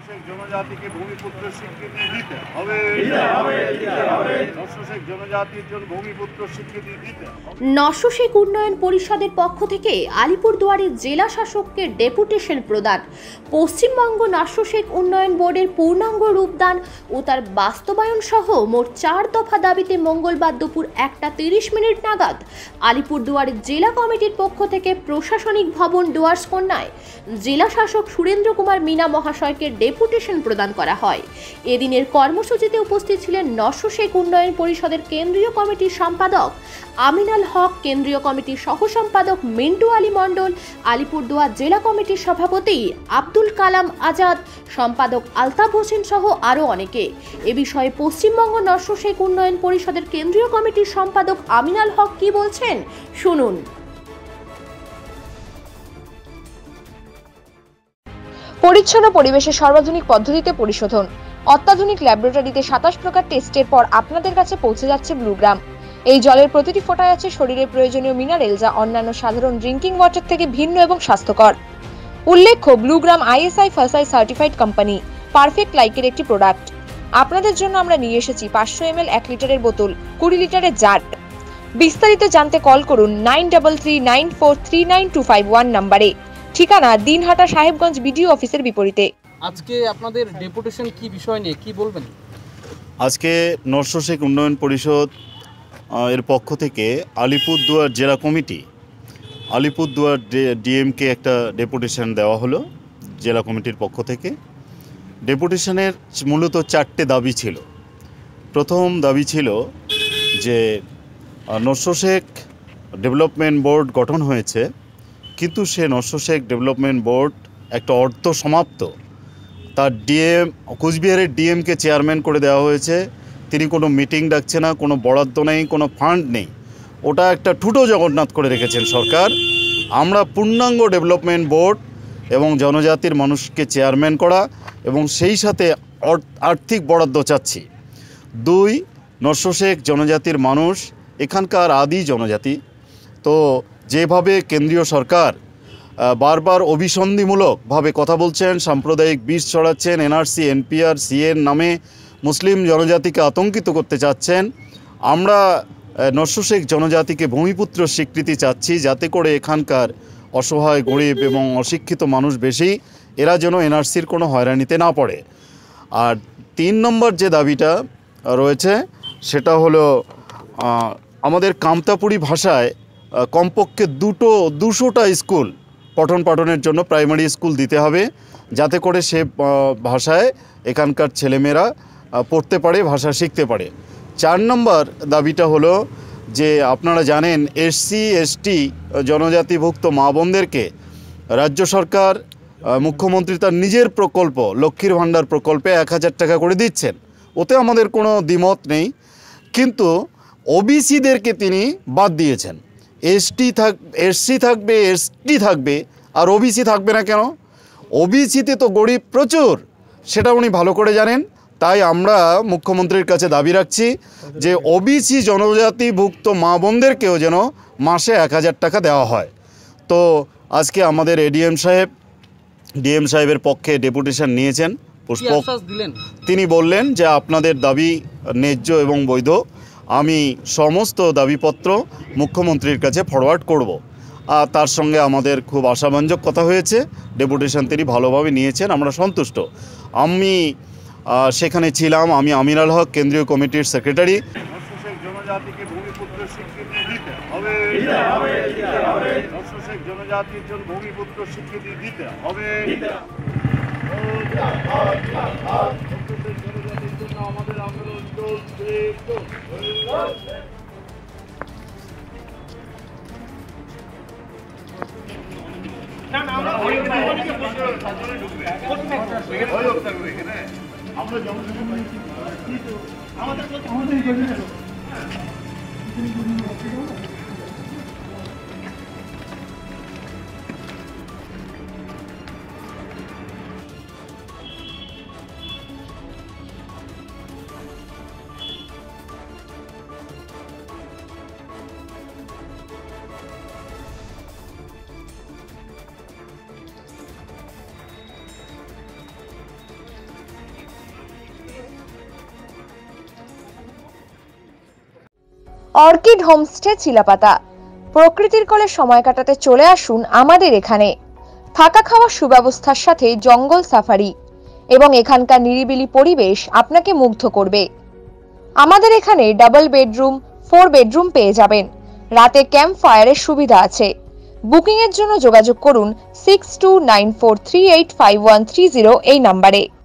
শেখ জনজাতিকে ভূমিপুত্র স্বীকৃতি দিতে হবে। নস্য শেখ জনজাতির জন্য ভূমিপুত্র স্বীকৃতি দিতে হবে। নস্য শেখ উন্নয়ন পরিষদের পক্ষ থেকে আলিপুরদুয়ারের জেলা শাসককে ডেপুটেশন প্রদান, পশ্চিমবঙ্গ নস্য শেখ উন্নয়ন বোর্ডের পূর্ণাঙ্গ রূপদান ও তার বাস্তবায়ন সহ মোট 4 দফা দাবিতে মঙ্গলবার দুপুর 1:30 নাগাদ আলিপুরদুয়ারের জেলা কমিটির পক্ষ থেকে প্রশাসনিক ভবন ডুয়ার্স কন্যায় জেলা শাসক সুরেন্দ্র কুমার মিনা মহাশয়কে ডেপুটেশন প্রদান করা হয়। এদিনের কর্মসূচিতে উপস্থিত ছিলেন নস্য শেখ উন্নয়ন পরিষদের কেন্দ্রীয় কমিটির সম্পাদক আমিনাল হক, কেন্দ্রীয় কমিটির সহ সম্পাদক মিন্টু আলী মণ্ডল, আলিপুরদুয়ার জেলা কমিটির সভাপতি আব্দুল কালাম আজাদ, সম্পাদক আলতাফ হোসেন সহ আরও অনেকে। এ বিষয়ে পশ্চিমবঙ্গ নস্য শেখ উন্নয়ন পরিষদের কেন্দ্রীয় কমিটির সম্পাদক আমিনাল হক কি বলছেন শুনুন। পরিচ্ছন্ন পরিবেশে সর্বাধুনিক পদ্ধতিতে পরিশোধন, অত্যাধুনিক ল্যাবরেটরিতে 27 প্রকার টেস্টের পর আপনাদের কাছে পৌঁছে যাচ্ছে ব্লুগ্রাম। এই জলের প্রতিটি ফোঁটায় আছে শরীরে প্রয়োজনীয় মিনারেল, যা অন্যান্য সাধারণ ড্রিঙ্কিং ওয়াটার থেকে ভিন্ন এবং স্বাস্থ্যকর। উল্লেখ্য, ব্লুগ্রাম ISI ফাসাই সার্টিফাইড কোম্পানি, পারফেক্ট লাইকের একটি প্রোডাক্ট। আপনাদের জন্য আমরা নিয়ে এসেছি 500 ml 1 লিটারের বোতল, 20 লিটারের জার। বিস্তারিত জানতে কল করুন 9339439251 নম্বরে। ঠিকানা দিনহাটা সাহেবগঞ্জ বিডিও অফিসের বিপরীতে। আজকে আপনাদের ডেপুটেশন কি বিষয় নিয়ে কি বলবেন? আজকে নস্য শেখ উন্নয়ন পরিষদ এর পক্ষ থেকে আলিপুরদুয়ার জেলা কমিটি, আলিপুরদুয়ার ডিএমকে একটা ডেপুটেশন দেওয়া হলো জেলা কমিটির পক্ষ থেকে। ডেপুটেশনের মূলত 4টে দাবি ছিল। প্রথম দাবি ছিল যে নস্য শেখ ডেভেলপমেন্ট বোর্ড গঠন হয়েছে, কিন্তু সে নস্য শেখ ডেভেলপমেন্ট বোর্ড একটা অর্ধ সমাপ্ত। তার কোচবিহারের ডিএমকে চেয়ারম্যান করে দেওয়া হয়েছে। তিনি কোনো মিটিং ডাকছে না, কোনো বরাদ্দ নেই, কোনো ফান্ড নেই। ওটা একটা ঠুটো জগন্নাথ করে রেখেছেন সরকার। আমরা পূর্ণাঙ্গ ডেভেলপমেন্ট বোর্ড এবং জনজাতির মানুষকে চেয়ারম্যান করা এবং সেই সাথে আর্থিক বরাদ্দ চাচ্ছি। 2, নস্য শেখ জনজাতির মানুষ এখানকার আদি জনজাতি। তো যেভাবে কেন্দ্রীয় সরকার বারবার অভিসন্ধিমূলকভাবে কথা বলছেন, সাম্প্রদায়িক বিষ ছড়াচ্ছেন, NRC NPR CN নামে মুসলিম জনজাতিকে আতঙ্কিত করতে চাচ্ছেন, আমরা নস্য শেখ জনজাতিকে ভূমিপুত্র স্বীকৃতি চাচ্ছি, যাতে করে এখানকার অসহায়, গরিব এবং অশিক্ষিত মানুষ বেশি, এরা যেন NRCর কোনো হয়রানিতে না পড়ে। আর 3 নম্বর যে দাবিটা রয়েছে সেটা হলো আমাদের কামতাপুরি ভাষায় কমপক্ষে 200টা স্কুল পঠন পাঠনের জন্য প্রাইমারি স্কুল দিতে হবে, যাতে করে সে ভাষায় এখানকার ছেলেমেয়েরা পড়তে পারে, ভাষা শিখতে পারে। 4 নম্বর দাবিটা হলো যে আপনারা জানেন SC ST জনজাতিভুক্ত মা বোনদেরকে রাজ্য সরকার, মুখ্যমন্ত্রী তার নিজের প্রকল্প লক্ষ্মীর ভাণ্ডার প্রকল্পে 1000 টাকা করে দিচ্ছেন। ওতে আমাদের কোনো দ্বিমত নেই, কিন্তু OBCদেরকে তিনি বাদ দিয়েছেন। SC থাকবে, ST থাকবে, আর OBC থাকবে না কেন? OBCতে তো গরিব প্রচুর, সেটা উনি ভালো করে জানেন। তাই আমরা মুখ্যমন্ত্রীর কাছে দাবি রাখছি যে OBC জনজাতিভুক্ত মা বোনদেরকেও যেন মাসে 1000 টাকা দেওয়া হয়। তো আজকে আমাদের ডিএম সাহেবের পক্ষে ডেপুটেশন নিয়েছেন। তিনি বললেন যে আপনাদের দাবি ন্যায্য এবং বৈধ। আমি সমস্ত দাবিপত্র মুখ্যমন্ত্রীর কাছে ফরওয়ার্ড করব। তার সঙ্গে আমাদের খুব আশাব্যঞ্জক কথা হয়েছে। ডেপুটেশন তিনি ভালোভাবে নিয়েছেন, আমরা সন্তুষ্ট। আমি সেখানে ছিলাম, আমি আমিনাল হক, কেন্দ্রীয় কমিটির সেক্রেটারি। নস্য শেখ জনজাতিকে ভূমিপুত্র স্বীকৃতি দিতে হবে। নস্য শেখ জনজাতির জন্য ভূমিপুত্র স্বীকৃতি দিতে হবে। জনজাতির জন্য আমাদের আন্দোলন চলছে। আমাদের অর্কিড হোমস্টে চিলাপাতা। প্রকৃতির কোলে সময় কাটাতে চলে আসুন আমাদের এখানে। থাকা খাওয়ার সুব্যবস্থার সাথে জঙ্গল সাফারি এবং এখানকার নিরিবিলি পরিবেশ আপনাকে মুগ্ধ করবে। আমাদের এখানে ডাবল বেডরুম, 4 বেডরুম পেয়ে যাবেন। রাতে ক্যাম্প ফায়ারের সুবিধা আছে। বুকিং এর জন্য যোগাযোগ করুন 6294385130 এই নম্বরে।